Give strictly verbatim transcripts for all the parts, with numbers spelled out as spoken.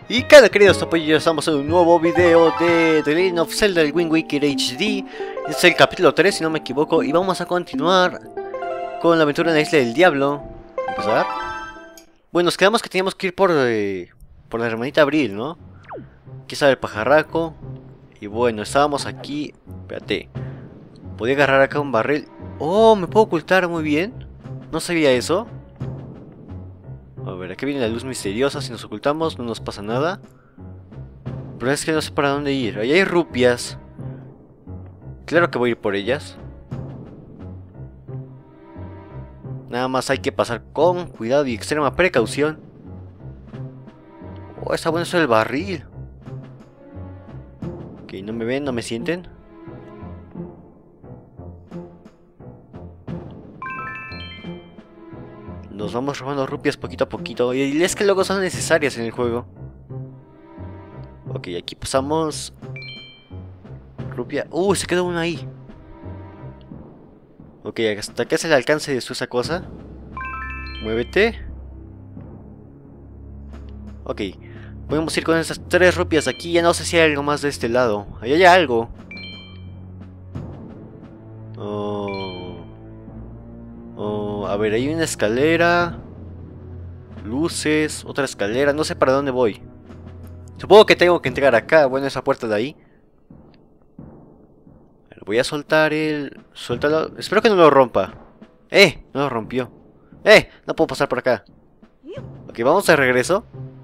Y cada queridos apoyos, estamos en un nuevo video de The Legend of Zelda, el Wind Waker H D. Este es el capítulo tres, si no me equivoco, y vamos a continuar con la aventura en la Isla del Diablo. ¿Empezar? Bueno, nos quedamos que teníamos que ir por, eh, por la hermanita Abril, ¿no? Aquí sale el pajarraco. Y bueno, estábamos aquí. Espérate. Podía agarrar acá un barril. Oh, me puedo ocultar muy bien. No sabía eso. A ver, aquí viene la luz misteriosa. Si nos ocultamos no nos pasa nada. Pero es que no sé para dónde ir. Ahí hay rupias. Claro que voy a ir por ellas. Nada más hay que pasar con cuidado y extrema precaución. Oh, está bueno eso del barril. Ok, no me ven, no me sienten. Nos vamos robando rupias poquito a poquito. Y es que luego son necesarias en el juego. Ok, aquí pasamos. Rupia. Uh, se quedó una ahí. Ok, hasta que hace el alcance de esa cosa. Muévete. Ok. Podemos ir con esas tres rupias aquí. Ya no sé si hay algo más de este lado. Ahí hay algo. Oh. Oh, a ver, hay una escalera. Luces. Otra escalera. No sé para dónde voy. Supongo que tengo que entrar acá. Bueno, esa puerta de ahí. Voy a soltar el... Suéltalo. Espero que no lo rompa. ¡Eh! No lo rompió. ¡Eh! No puedo pasar por acá. Ok, vamos de regreso.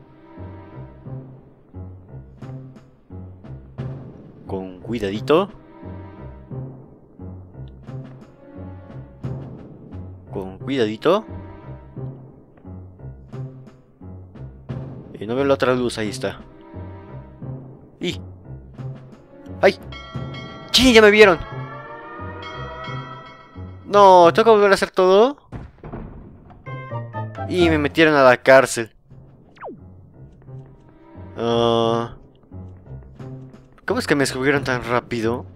Con cuidadito. Con cuidadito. Y no veo la otra luz, ahí está. ¡Y! ¡Ay! ¡Sí! ¡Ya me vieron! No, tengo que volver a hacer todo. Y me metieron a la cárcel. Uh, ¿Cómo es que me descubrieron tan rápido?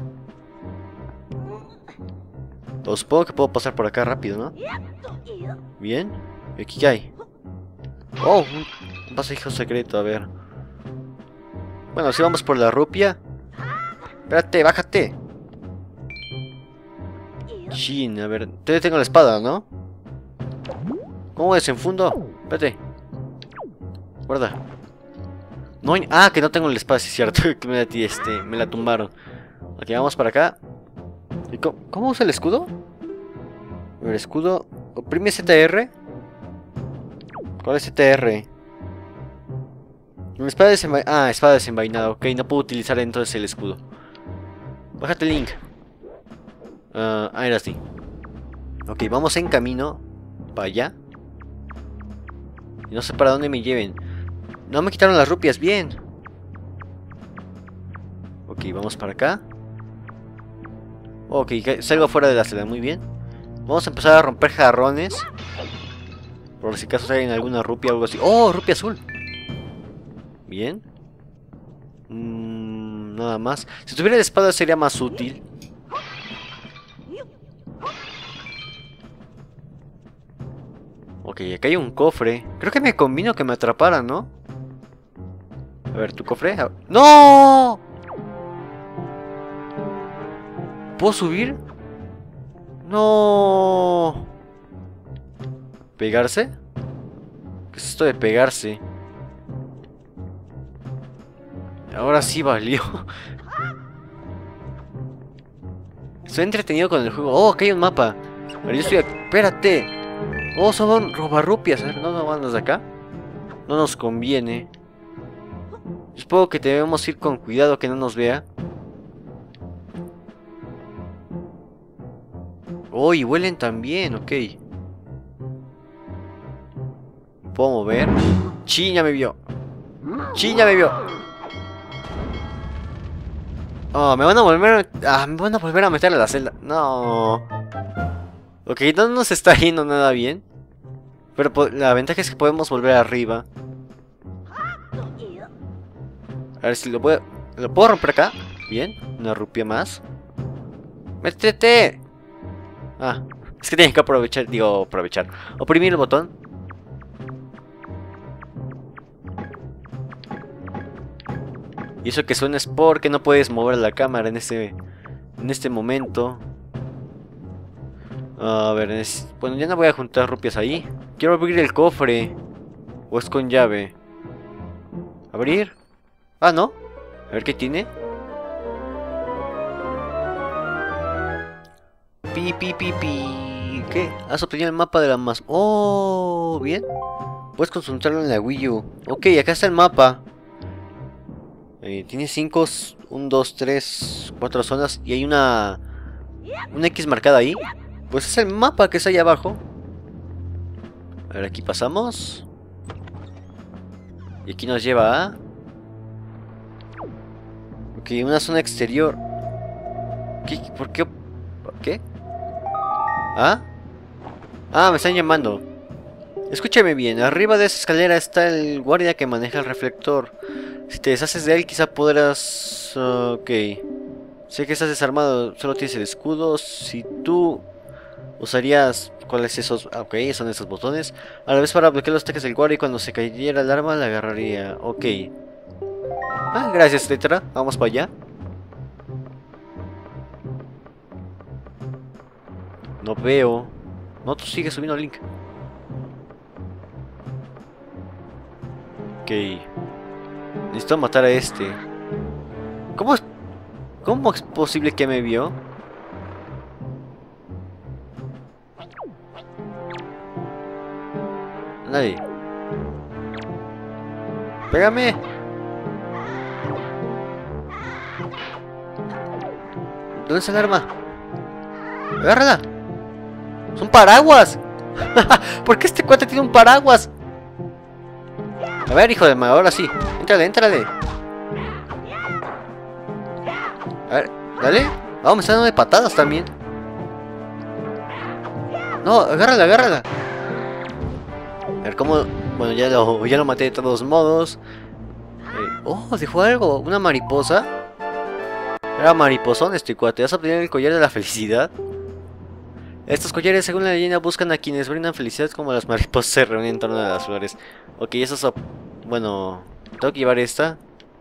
O supongo que puedo pasar por acá rápido, ¿no? Bien. ¿Y aquí qué hay? Oh, un pasaje secreto, a ver. Bueno, si vamos por la rupia. Espérate, bájate. Chin, a ver. Te tengo la espada, ¿no? ¿Cómo desenfundo? Espérate. Guarda. No hay... Ah, que no tengo la espada, sí es cierto. Que me la, este, me la tumbaron. Ok, vamos para acá. ¿Y cómo, cómo usa el escudo? A ver, escudo. Oprime Z R. ¿Cuál es Z R? Una espada desenvainada. Ah, espada desenvainada. Ok, no puedo utilizar entonces el escudo. Bájate, Link. Uh, ah, era así. Ok, vamos en camino para allá. Y no sé para dónde me lleven. No me quitaron las rupias, bien. Ok, vamos para acá. Ok, salgo fuera de la celda, muy bien. Vamos a empezar a romper jarrones. Por si acaso hay alguna rupia o algo así. ¡Oh, rupia azul! Bien. Mm, nada más. Si tuviera la espada sería más útil. Ok, acá hay un cofre. Creo que me convino que me atraparan, ¿no? A ver, ¿tu cofre? ¡No! ¿Puedo subir? ¡No! ¿Pegarse? ¿Qué es esto de pegarse? Ahora sí valió. Estoy entretenido con el juego. Oh, aquí hay un mapa. A ver, yo estoy aquí. Espérate. Oh, son robarrupias. A ver, no, no van desde acá. No nos conviene. Supongo que debemos ir con cuidado que no nos vea. Oh, y huelen también, ok. ¿Me puedo mover? ¡Chin, ya me vio! ¡Chin, ya me vio! Oh, me van a volver a... Ah, me van a volver a meter a la celda. No. Ok, no nos está yendo nada bien. Pero la ventaja es que podemos volver arriba. A ver si lo puedo... ¿Lo puedo romper acá? Bien, una rupia más. ¡Métete! Ah, es que tenía que aprovechar, digo, aprovechar. Oprimir el botón. Y eso que suena es porque no puedes mover la cámara en este, en este momento. A ver, es, bueno, ya no voy a juntar rupias ahí. Quiero abrir el cofre. ¿O es con llave? ¿Abrir? Ah, ¿no? A ver qué tiene. Pi, pi, pi, pi. ¿Qué? Has obtenido el mapa de la más... Oh, bien. Puedes consultarlo en la Wii U. Ok, acá está el mapa. Eh, tiene cinco, uno, dos, tres, cuatro zonas. Y hay una... Una X marcada ahí. Pues es el mapa que está ahí abajo. A ver, aquí pasamos. Y aquí nos lleva a... Ok, una zona exterior. ¿Qué? ¿Por qué? ¿Qué? ¿Ah? Ah, me están llamando. Escúchame bien, arriba de esa escalera está el guardia que maneja el reflector. Si te deshaces de él, quizá podrás... Uh, ok. Sé que estás desarmado, solo tienes el escudo. Si tú usarías... ¿Cuáles esos? Ah, ok, son esos botones. A la vez para bloquear los ataques del guardia y cuando se cayera el arma la agarraría. Ok. Ah, gracias, letra. Vamos para allá. No veo. No, tú sigues subiendo el link. Ok. Necesito matar a este. ¿Cómo es? ¿Cómo es posible que me vio? Nadie. Pégame. ¿Dónde está el arma? Agárrala. Son paraguas. ¿Por qué este cuate tiene un paraguas? A ver, hijo de madre, ahora sí. Éntrale, éntrale. A ver, dale. Vamos, me está dando de patadas también. No, agárrala, agárrala. A ver cómo... Bueno, ya lo, ya lo maté de todos modos. Eh, oh, dejó algo. Una mariposa. Era mariposón este cuate. ¿Vas a obtener el collar de la felicidad? Estos collares, según la leyenda, buscan a quienes brindan felicidad, como las mariposas se reúnen en torno a las flores. Ok, eso es... Bueno, tengo que llevar esta.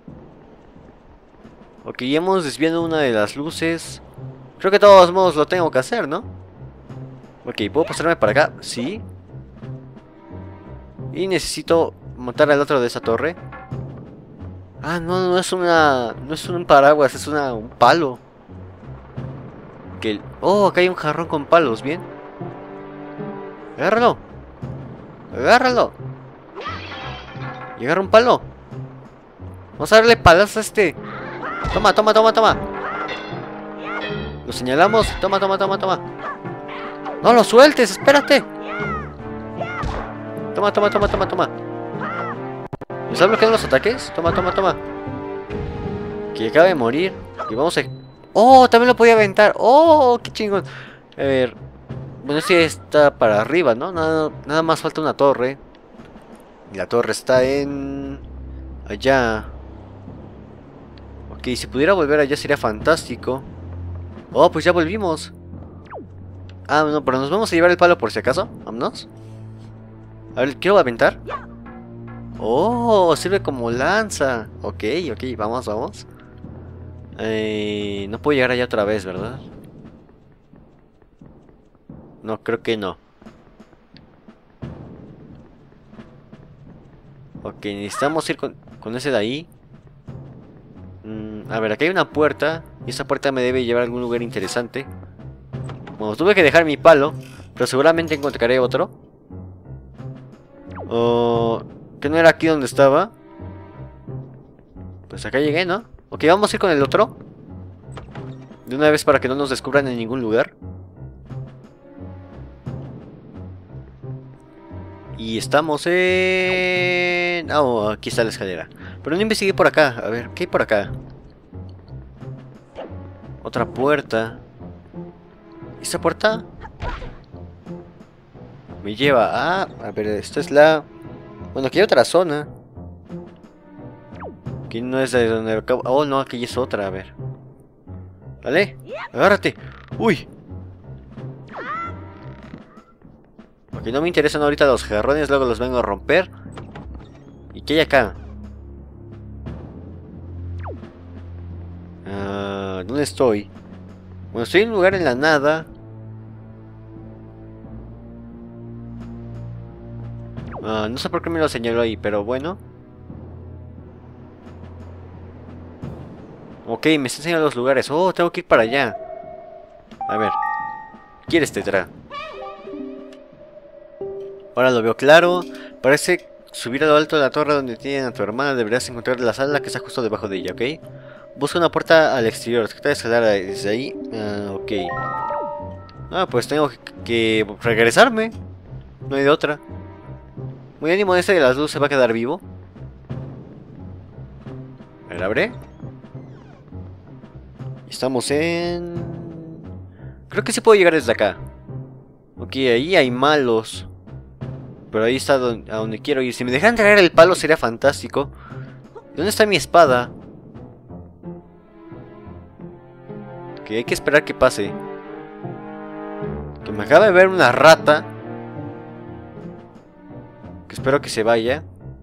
Ok, ya hemos desviado una de las luces. Creo que de todos modos lo tengo que hacer, ¿no? Ok, ¿puedo pasarme para acá? Sí. Y necesito montar al otro de esa torre. Ah, no, no es una... No es un paraguas, es una, un palo. Que... Oh, acá hay un jarrón con palos, bien. Agárralo. Agárralo. Y agarra un palo. Vamos a darle palas a este. Toma, toma, toma, toma. Lo señalamos. Toma, toma, toma, toma. No lo sueltes, espérate. Toma, toma, toma, toma, toma. ¿Me está bloqueando los ataques? Toma, toma, toma. Que acaba de morir. Y vamos a... Oh, también lo podía aventar. Oh, qué chingón. A ver. Bueno, este está para arriba, ¿no? Nada, nada más falta una torre. Y la torre está en... allá. Ok, si pudiera volver allá sería fantástico. Oh, pues ya volvimos. Ah, no, pero nos vamos a llevar el palo por si acaso. Vámonos. A ver, quiero aventar. Oh, sirve como lanza. Ok, ok, vamos, vamos. Eh, no puedo llegar allá otra vez, ¿verdad? No, creo que no. Ok, necesitamos ir con, con ese de ahí. Mm, a ver, aquí hay una puerta. Y esa puerta me debe llevar a algún lugar interesante. Bueno, tuve que dejar mi palo. Pero seguramente encontraré otro. Oh, ¿que no era aquí donde estaba? Pues acá llegué, ¿no? Ok, vamos a ir con el otro. De una vez para que no nos descubran en ningún lugar. Y estamos en... Oh, aquí está la escalera. Pero no investigué por acá. A ver, ¿qué hay por acá? Otra puerta. ¿Esta puerta? Me lleva a... A ver, esta es la... Bueno, aquí hay otra zona. Aquí no es de donde acabo... Oh, no, aquí es otra, a ver. Vale, agárrate. Uy. Ok, no me interesan ahorita los jarrones, luego los vengo a romper. ¿Y qué hay acá? Uh, ¿Dónde estoy? Bueno, estoy en un lugar en la nada. Uh, no sé por qué me lo señaló ahí, pero bueno. Ok, me está enseñando los lugares. Oh, tengo que ir para allá. A ver. ¿Quieres, Tetra? Ahora lo veo claro. Parece subir a lo alto de la torre donde tienen a tu hermana. Deberás encontrar la sala que está justo debajo de ella, ¿ok? Busca una puerta al exterior. Trata de escalar desde ahí. Uh, ok. Ah, pues tengo que, que regresarme. No hay de otra. Muy ánimo, este de las luces se va a quedar vivo. A ver, abre. Estamos en... Creo que sí puedo llegar desde acá. Ok, ahí hay malos. Pero ahí está donde, a donde quiero ir. Si me dejan traer el palo sería fantástico. ¿Dónde está mi espada? Ok, hay que esperar que pase. Que me acaba de ver una rata. Que espero que se vaya.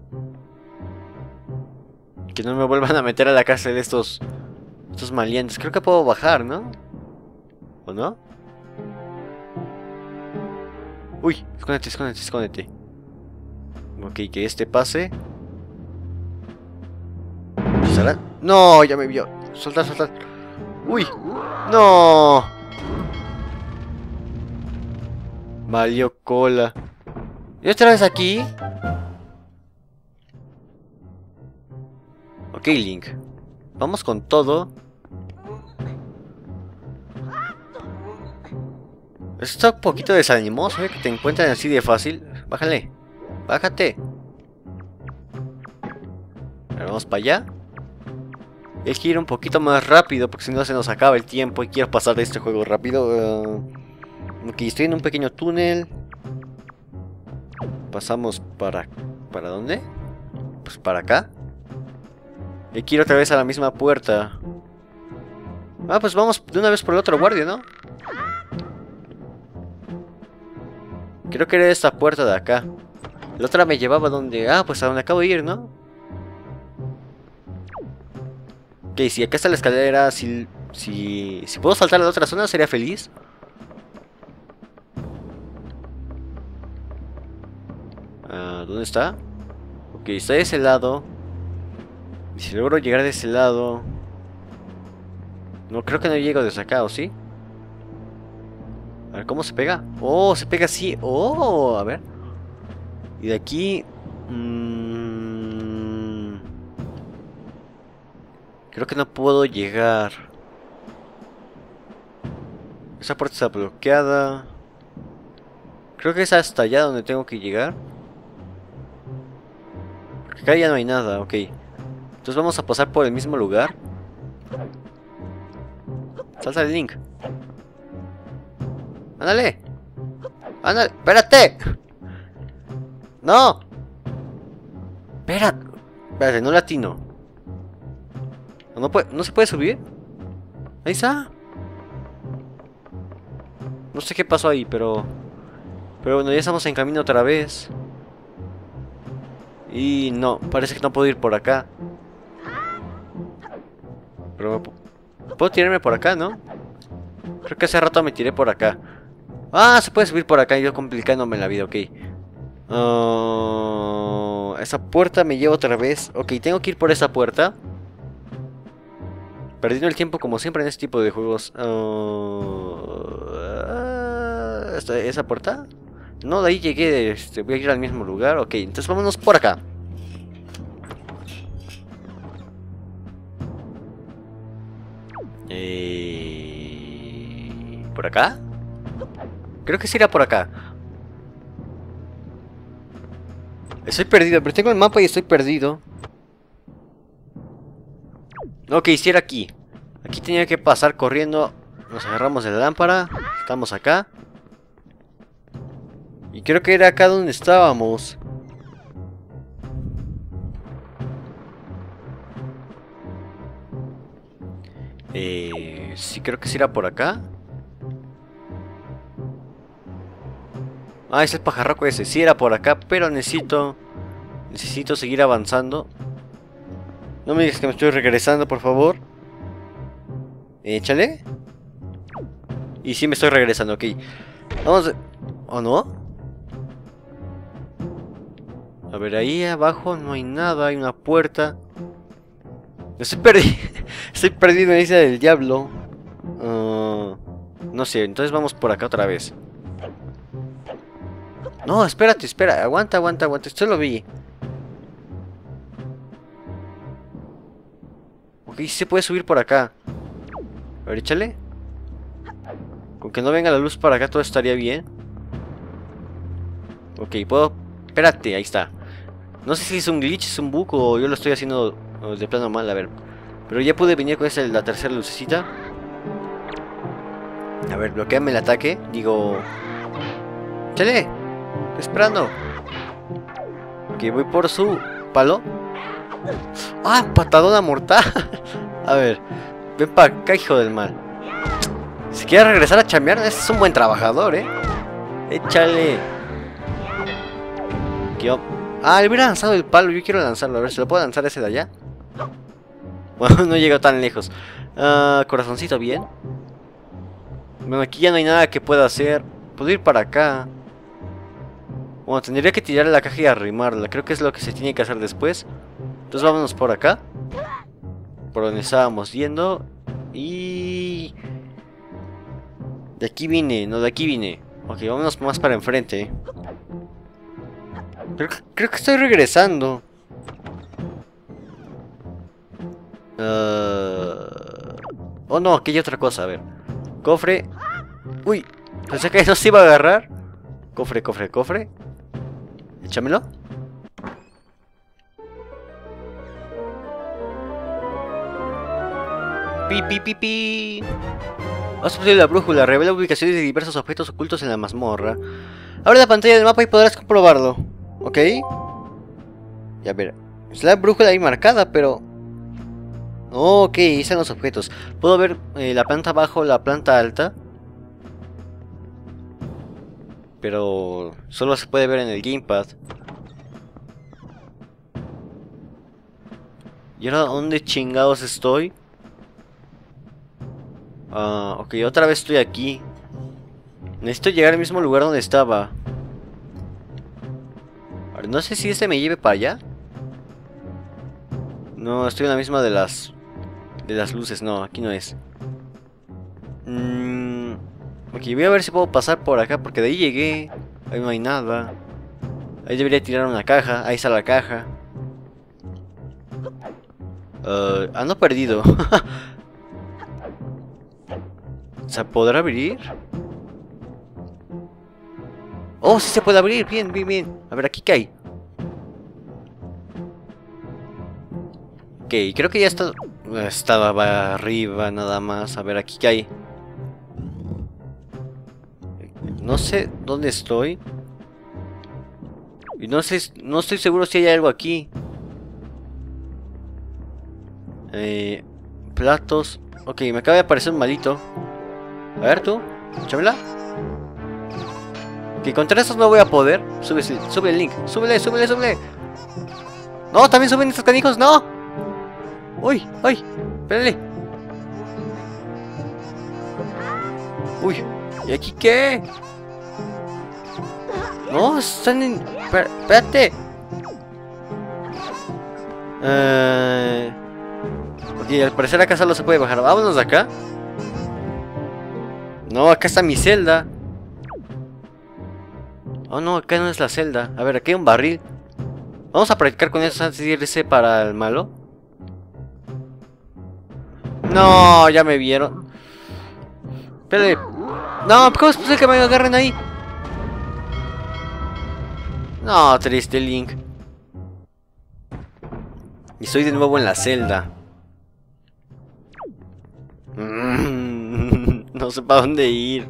Que no me vuelvan a meter a la cárcel de estos... Estos maleantes. Creo que puedo bajar, ¿no? ¿O no? Uy, escóndete, escóndete, escóndete. Ok, que este pase. ¿Pasará? No, ya me vio. Soltar, soltar. Uy, no. Valió cola. ¿Y otra vez aquí? Ok, Link. Vamos con todo. Está un poquito desanimoso, ¿eh? Que te encuentran así de fácil. Bájale. Bájate. Ahora vamos para allá. Hay que ir un poquito más rápido porque si no se nos acaba el tiempo y quiero pasar de este juego rápido. Uh, ok, estoy en un pequeño túnel. Pasamos para... ¿Para dónde? Pues para acá. Y quiero otra vez a la misma puerta. Ah, pues vamos de una vez por el otro guardia, ¿no? Creo que era esta puerta de acá. La otra me llevaba a donde... Ah, pues a donde acabo de ir, ¿no? Ok, si acá está la escalera, si... Si, si puedo saltar a la otra zona, sería feliz. Ah, ¿dónde está? Ok, está de ese lado. Y si logro llegar de ese lado... No, creo que no llego desde acá, ¿o sí? A ver, ¿cómo se pega? Oh, se pega así. Oh, a ver. Y de aquí... Mmm... Creo que no puedo llegar. Esa puerta está bloqueada. Creo que es hasta allá donde tengo que llegar. Porque acá ya no hay nada, ok. Entonces vamos a pasar por el mismo lugar. Salta el Link. ¡Ándale! ¡Ándale! ¡Espérate! ¡No! Espérate. Espérate, no latino. ¿No, puede, ¿No se puede subir? Ahí está. No sé qué pasó ahí, pero... Pero bueno, ya estamos en camino otra vez. Y no, parece que no puedo ir por acá. Pero... Puedo tirarme por acá, ¿no? Creo que hace rato me tiré por acá. Ah, se puede subir por acá, yo complicándome la vida, ok. Uh, esa puerta me lleva otra vez. Ok, tengo que ir por esa puerta. Perdiendo el tiempo como siempre en este tipo de juegos. Uh, ¿esta, ¿Esa puerta? No, de ahí llegué, este, voy a ir al mismo lugar. Ok, entonces vámonos por acá. Eh, ¿Por acá? Creo que sí era por acá. Estoy perdido, pero tengo el mapa y estoy perdido. Ok, sí era aquí. Aquí tenía que pasar corriendo. Nos agarramos de la lámpara. Estamos acá. Y creo que era acá donde estábamos. Eh, sí, creo que sí era por acá. Ah, es el pajarraco ese. Sí era por acá, pero necesito... Necesito seguir avanzando. No me digas que me estoy regresando, por favor. Échale. Y sí me estoy regresando, ok. Vamos... ¿O no? A ver, ahí abajo no hay nada, hay una puerta. Estoy perdido. Estoy perdido en la isla del diablo. Uh, no sé, entonces vamos por acá otra vez. No, espérate, espera. Aguanta, aguanta, aguanta. Esto lo vi. Ok, sí se puede subir por acá. A ver, échale. Con que no venga la luz para acá todo estaría bien. Ok, puedo... Espérate, ahí está. No sé si es un glitch, es un bug o yo lo estoy haciendo de plano mal, a ver. Pero ya pude venir con esa, la tercera lucecita. A ver, bloqueame el ataque. Digo... ¡Chale! Estoy esperando. Ok, voy por su palo. ¡Ah! ¡Patadona mortal! A ver, ven para acá, hijo del mal. Si quieres regresar a chambear, este es un buen trabajador, ¿eh? Échale. Yo... Ah, le hubiera lanzado el palo. Yo quiero lanzarlo. A ver, ¿se lo puedo lanzar ese de allá? Bueno, no llego tan lejos. uh, Corazoncito, bien. Bueno, aquí ya no hay nada que pueda hacer. Puedo ir para acá. Bueno, tendría que tirar la caja y arrimarla. Creo que es lo que se tiene que hacer después. Entonces vámonos por acá. Por donde estábamos yendo. Y... De aquí vine, no, de aquí vine. Ok, vámonos más para enfrente. Creo, creo que estoy regresando. Uh... Oh no, aquí hay otra cosa, a ver. Cofre. Uy, pensé que no se iba a agarrar. Cofre, cofre, cofre. Échamelo. Pi, pi, pi, pi. Has obtenido la brújula, revela ubicaciones de diversos objetos ocultos en la mazmorra. Abre la pantalla del mapa y podrás comprobarlo. ¿Ok? Ya ver. Es la brújula ahí marcada, pero... Ok, ahí están los objetos. Puedo ver eh, la planta bajo, la planta alta. Pero solo se puede ver en el gamepad. ¿Y ahora dónde chingados estoy? Ah, ok, otra vez estoy aquí. Necesito llegar al mismo lugar donde estaba. A ver, no sé si este me lleve para allá. No, estoy en la misma de las... De las luces, no, aquí no es. Mm, ok, voy a ver si puedo pasar por acá, porque de ahí llegué. Ahí no hay nada. Ahí debería tirar una caja, ahí está la caja. Uh, ando perdido. ¿Se podrá abrir? Oh, sí se puede abrir, bien, bien, bien. A ver, ¿aquí qué hay? Ok, creo que ya está... Estaba arriba nada más. A ver, ¿aquí qué hay? No sé dónde estoy. Y no sé, no estoy seguro si hay algo aquí. Eh, platos. Ok, me acaba de aparecer un malito. A ver tú, échamela. Que contra esos no voy a poder. Sube, sube el link, súbele, súbele, súbele. No, también suben estos canijos, no. Uy, uy, espérale. Uy, ¿y aquí qué? No, están en... Espérate. Eh... Ok, al parecer acá solo se puede bajar. Vámonos de acá. No, acá está mi celda. Oh no, acá no es la celda. A ver, aquí hay un barril. Vamos a practicar con eso antes de irse para el malo. No, ya me vieron. Espérate. No, ¿cómo es posible que me agarren ahí? No, triste Link. Y estoy de nuevo en la celda. No sé para dónde ir.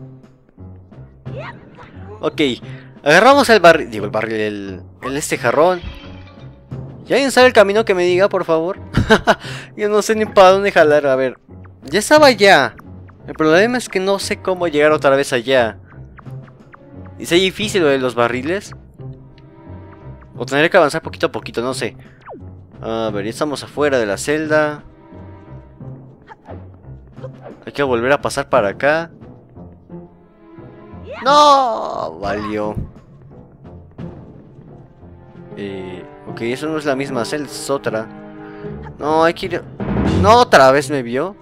Ok, agarramos el barril. Digo, el barril, el, el este jarrón. ¿Y alguien sabe el camino que me diga, por favor? Yo no sé ni para dónde jalar. A ver, ya estaba allá. El problema es que no sé cómo llegar otra vez allá. ¿Es difícil lo de los barriles? O tendré que avanzar poquito a poquito, no sé. A ver, ya estamos afuera de la celda. Aquí que volver a pasar para acá. ¡No! Valió. Eh, ok, eso no es la misma celda, es otra. No, hay que ir... No, otra vez me vio.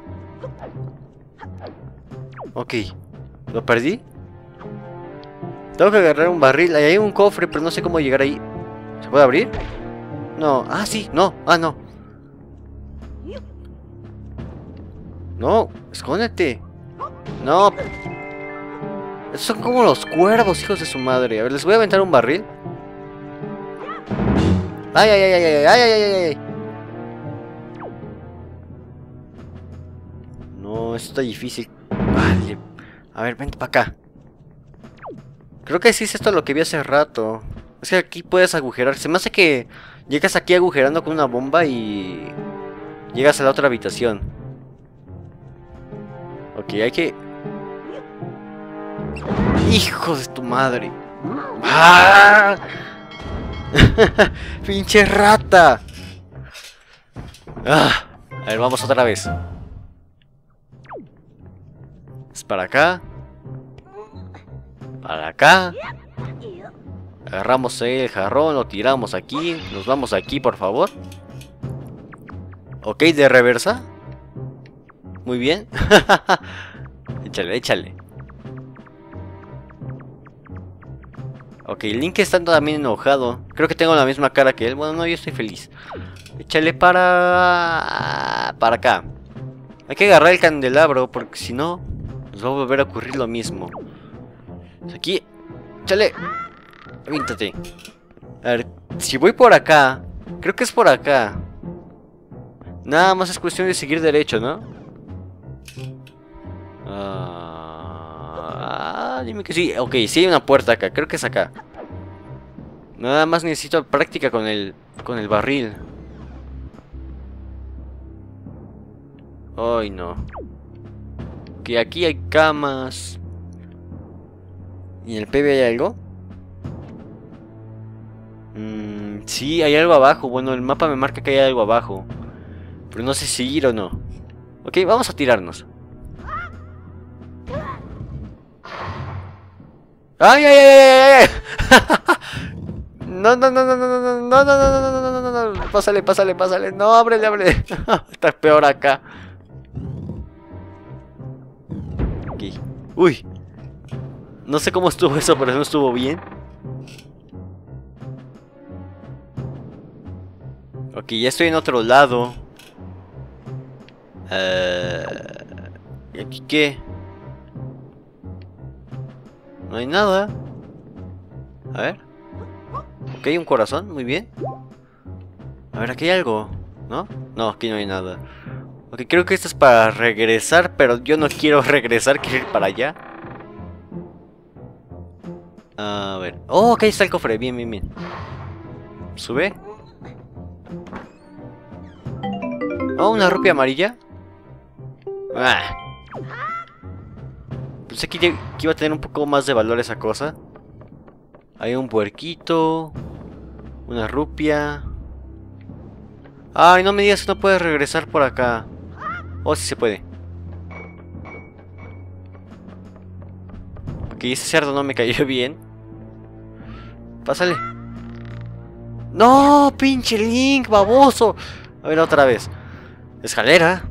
Ok. ¿Lo perdí? Tengo que agarrar un barril. Ahí hay un cofre, pero no sé cómo llegar ahí. ¿Se puede abrir? No. Ah, sí. No. Ah, no. No. Escóndete. No. Esos son como los cuervos, hijos de su madre. A ver, les voy a aventar un barril. Ay, ay, ay, ay, ay, ay, ay, ay, ay. No, esto está difícil. Vale. A ver, vente para acá. Creo que sí es esto lo que vi hace rato. Es que aquí puedes agujerar. Se me hace que llegas aquí agujerando con una bomba y llegas a la otra habitación. Ok, hay que... ¡Hijo de tu madre! ¡Ah! ¡Pinche rata! Ah, a ver, vamos otra vez. Es para acá. Para acá. Agarramos el jarrón, lo tiramos aquí. Nos vamos aquí, por favor. Ok, de reversa. Muy bien. Échale, échale. Ok, Link está también enojado. Creo que tengo la misma cara que él. Bueno, no, yo estoy feliz. Échale para... Para acá. Hay que agarrar el candelabro, porque si no nos va a volver a ocurrir lo mismo. Aquí. Échale. Avíntate. A ver, si voy por acá. Creo que es por acá. Nada más es cuestión de seguir derecho, ¿no? Ah, dime que sí. Ok, sí hay una puerta acá. Creo que es acá. Nada más necesito práctica con el, con el barril. Ay, no. Que aquí hay camas. ¿Y en el P B hay algo? Mm, sí, hay algo abajo. Bueno, el mapa me marca que hay algo abajo. Pero no sé si ir o no. Ok, vamos a tirarnos. ¡Ay, ay, ay, ay, ay! No, no, no, no, no, no, no, no, no, no, no, no, no, no, no, pásale, pásale, pásale. No, ábrele, ábrele. Está peor acá. Aquí. Uy. No sé cómo estuvo eso, pero no estuvo bien. Ok, ya estoy en otro lado. Uh, ¿Y aquí qué? No hay nada. A ver. Ok, un corazón, muy bien. A ver, aquí hay algo, ¿no? No, aquí no hay nada. Ok, creo que esto es para regresar, pero yo no quiero regresar, quiero ir para allá. A ver. Oh, ok, está el cofre, bien, bien, bien. Sube. Oh, una rupia amarilla. Ah. Pensé que, que iba a tener un poco más de valor esa cosa. Hay un puerquito. Una rupia. Ay, no me digas que no puedes regresar por acá. Oh, sí se puede. Ok, ese cerdo no me cayó bien. Pásale. No, pinche Link, baboso. A ver, otra vez. Escalera.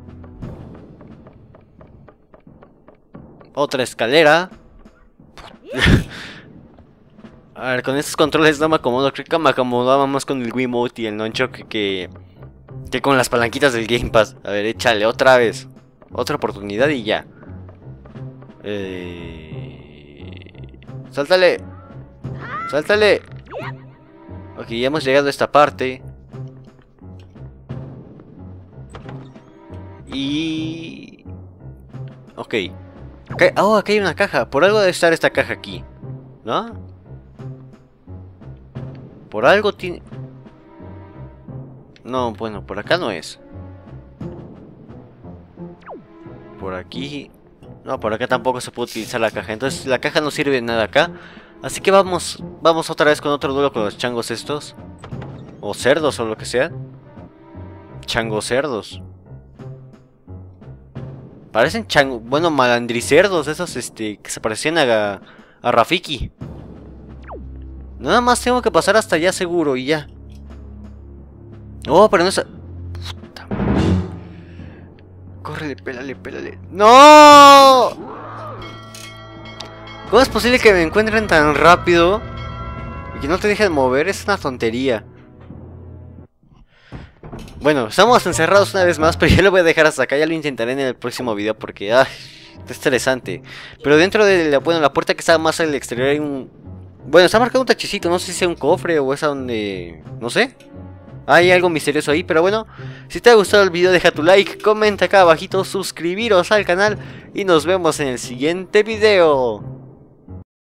Otra escalera. A ver, con estos controles no me acomodo. Creo que me acomodaba más con el Wiimote y el Nunchuk que, que, que con las palanquitas del Game Pass. A ver, échale otra vez. Otra oportunidad y ya. Eh... ¡Sáltale! ¡Sáltale! Ok, ya hemos llegado a esta parte. Y... Ok. Okay. Oh, aquí hay una caja. Por algo debe estar esta caja aquí, ¿no? Por algo tiene... No, bueno, por acá no es. Por aquí... No, por acá tampoco se puede utilizar la caja. Entonces la caja no sirve de nada acá. Así que vamos, vamos otra vez con otro duelo con los changos estos. O cerdos o lo que sea. Changos cerdos. Parecen chango, bueno, malandricerdos, esos este, que se parecían a, a Rafiki. Nada más tengo que pasar hasta allá seguro y ya. Oh, pero no es... Puta. Córrele, pélale, pélale. ¡No! ¿Cómo es posible que me encuentren tan rápido y que no te dejen mover? Es una tontería. Bueno, estamos encerrados una vez más, pero yo lo voy a dejar hasta acá. Ya lo intentaré en el próximo video porque, ay, está estresante. Pero dentro de la, bueno, la puerta que está más al exterior hay un... Bueno, está marcado un tachecito, no sé si sea un cofre o es a donde... No sé. Hay algo misterioso ahí, pero bueno. Si te ha gustado el video, deja tu like, comenta acá abajito, suscribiros al canal y nos vemos en el siguiente video.